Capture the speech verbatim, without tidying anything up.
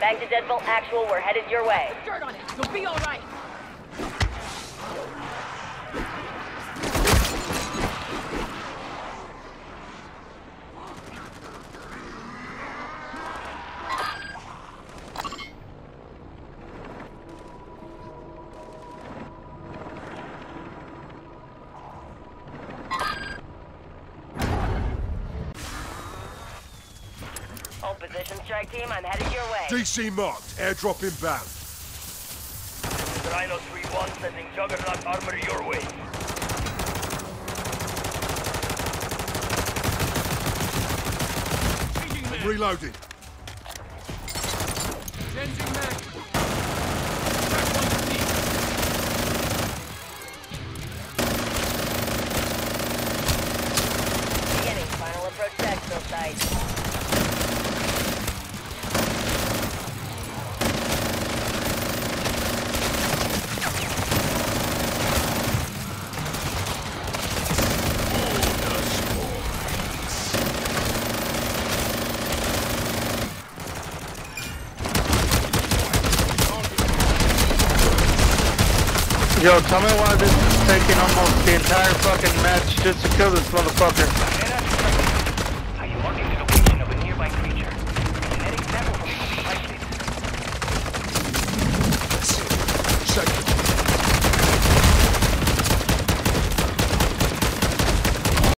Back to Deadbolt Actual, we're headed your way. Dirt on it. You'll be all right. All position, strike team, I'm headed your way. D C marked. Airdrop inbound. Rhino three one sending Juggernaut armor your way. I'm reloading. Changing mag. Beginning final approach tactical site. Yo, tell me why this is taking almost the entire fucking match just to kill this motherfucker.